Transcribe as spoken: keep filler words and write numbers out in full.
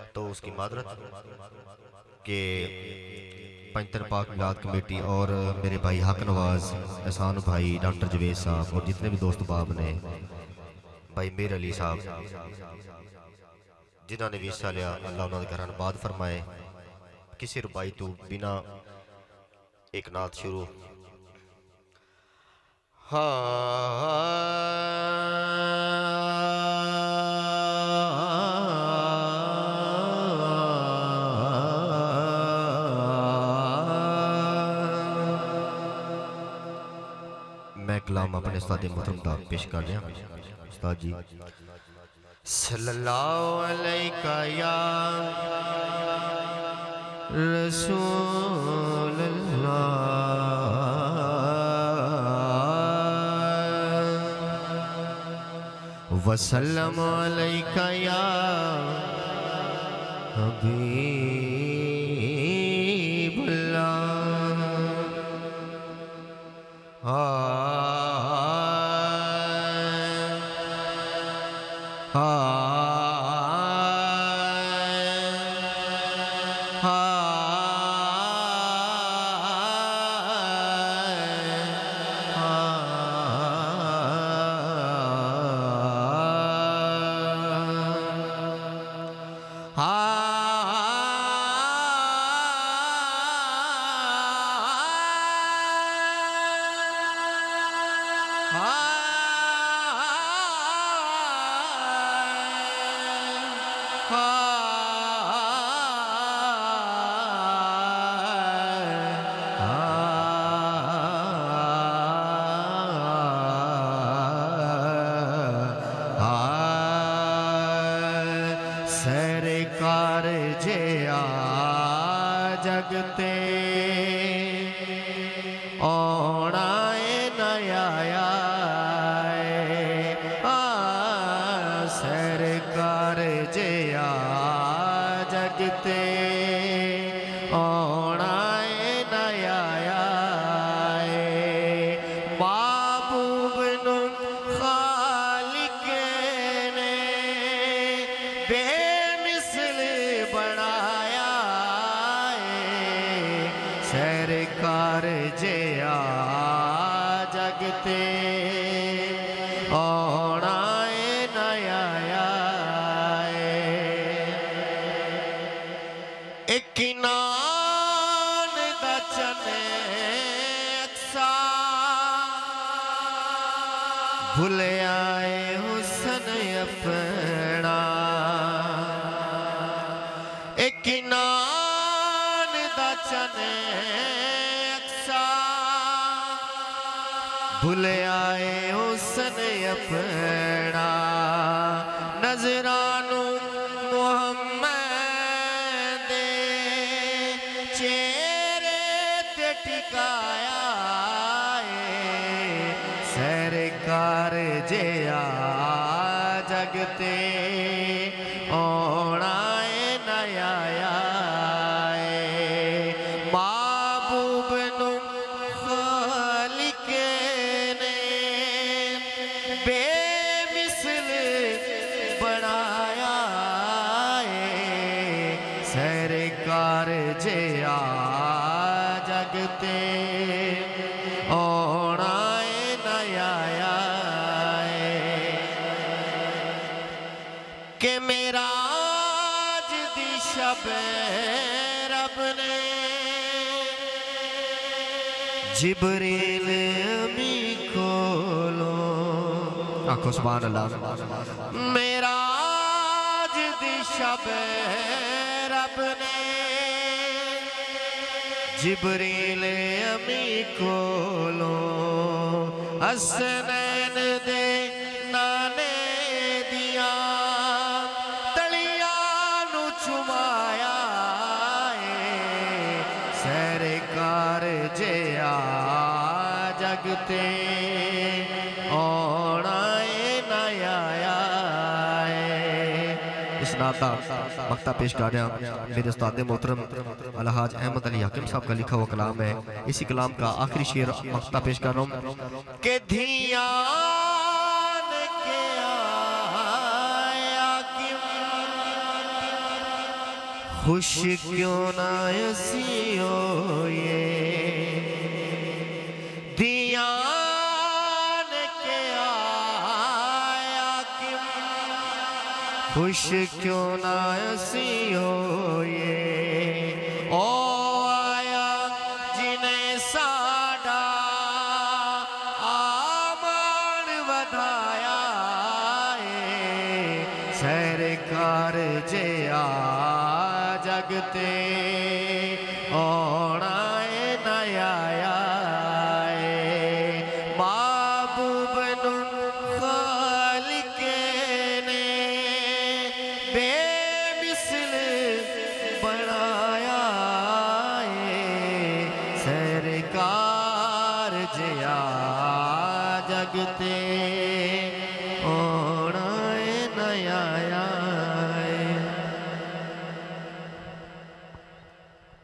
तो उसकी मादरत के पंचतन पाक मिलाद कमेटी और मेरे भाई हक नवाज, एहसान भाई, डॉक्टर जवेद साहब और जितने भी दोस्त बाब ने, भाई मीर अली साहब जिन्होंने भी हिस्सा लिया, अल्लाह उन्होंने घर आबाद फरमाए। किसी रुबाई तो बिना एक नात शुरू। मैं कलाम अपने उस्ताद मोहतरम दा पेश कर रहा हूं। उस्ताद जी सल्लल्लाहु अलैका या रसूल अल्लाह वसल्लम अलैका या हबीबुल्लाह। सरकार जे आ जगते औना नया सरकार जे आ जगते औना नया महबूब नु खालिक ने बेमिसल बनाया सरकार जे आ जगते औना नया एक नान दा चने अक्सा भूल आए हुसन अपना एक नान दा चने अक्सा भूल आए हुसन अपना नजरानू मोहम्मद चेहरे ते टिकाया सरकार जे आ जगते औना नया महबूब नु खालिक ने बेमिसल बनाया सरकार जे आ जगते औना नया के मेरा आज दी शब रब ने जिब्रील अमी कोलो आखो सुभान अल्लाह। मेरा आज दी शब रब ने जिब्रील अमी कोलो हसनैन दे नाने दिया तलिया नु चुमाया सरकार जे आ जगते औना नया इस नाता मक्ता पेश कर रहा मेरे उस्ताद मोहतरम अलहाज अहमद अली हाकिम साहब का लिखा हुआ कलाम है। इसी कलाम का आखिरी शेर मक्ता पेश कर रहा हूँ के धियान के आया खुश क्यों ना असियो ये दियान के आया कि खुश क्यों ना असियो ये ओ आया जिन्हें साडा आमान वधाया सरकार जे आ जगते